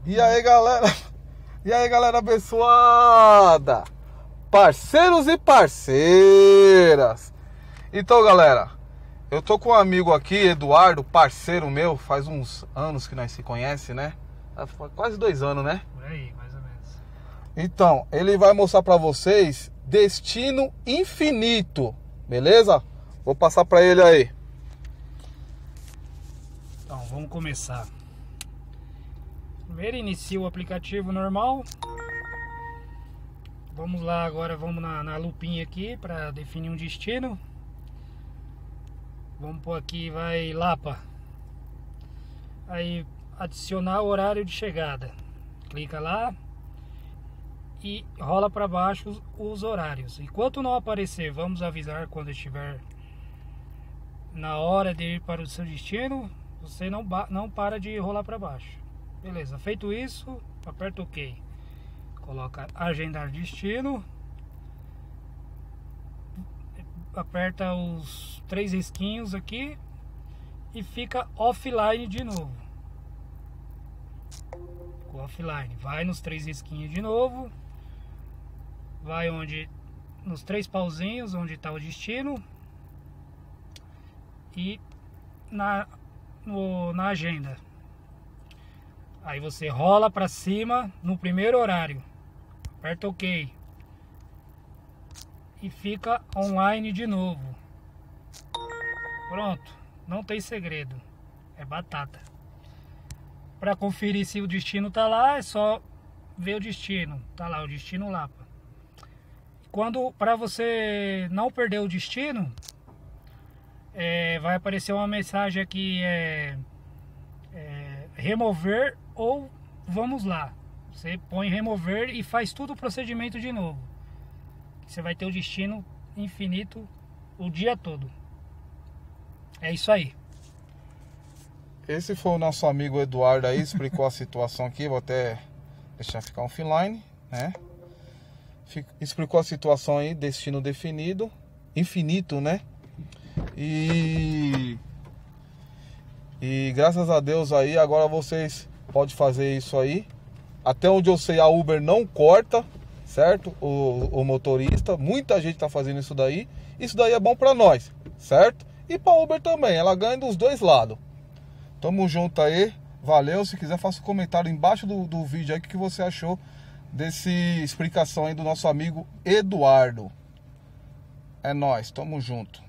E aí, galera? E aí, galera abençoada? Parceiros e parceiras. Então, galera, eu tô com um amigo aqui, Eduardo, parceiro meu. Faz uns anos que nós se conhece, né? Quase 2 anos, né? Por aí, mais ou menos. Então, ele vai mostrar pra vocês Destino Infinito. Beleza? Vou passar pra ele aí. Então, vamos começar. Primeiro inicia o aplicativo normal. Vamos lá, agora vamos na lupinha aqui para definir um destino. Vamos pôr aqui, vai Lapa. Aí adicionar o horário de chegada. Clica lá e rola para baixo os horários. Enquanto não aparecer, vamos avisar quando estiver na hora de ir para o seu destino. Você não para de rolar para baixo. Beleza, feito isso, aperta OK. Coloca agendar destino. Aperta os 3 risquinhos aqui e fica offline de novo. Ficou offline. Vai nos 3 risquinhos de novo. Vai nos 3 pauzinhos onde está o destino. E na agenda. Aí você rola para cima no primeiro horário. Aperta OK. E fica online de novo. Pronto. Não tem segredo. É batata. Para conferir se o destino tá lá, é só ver o destino. Tá lá o destino Lapa. Para você não perder o destino, vai aparecer uma mensagem aqui, remover ou vamos lá. Você põe remover e faz todo o procedimento de novo. Você vai ter o destino infinito o dia todo. É isso aí. Esse foi o nosso amigo Eduardo aí, explicou a situação aqui. Vou até deixar ficar offline, né? Explicou a situação aí, destino definido, infinito, né? E graças a Deus aí, agora vocês podem fazer isso aí. Até onde eu sei, a Uber não corta, certo? O motorista, muita gente tá fazendo isso daí. Isso daí é bom pra nós, certo? E pra Uber também, ela ganha dos dois lados. Tamo junto aí, valeu. Se quiser, faça um comentário embaixo do vídeo aí, o que você achou dessa explicação aí do nosso amigo Eduardo. É nóis, tamo junto.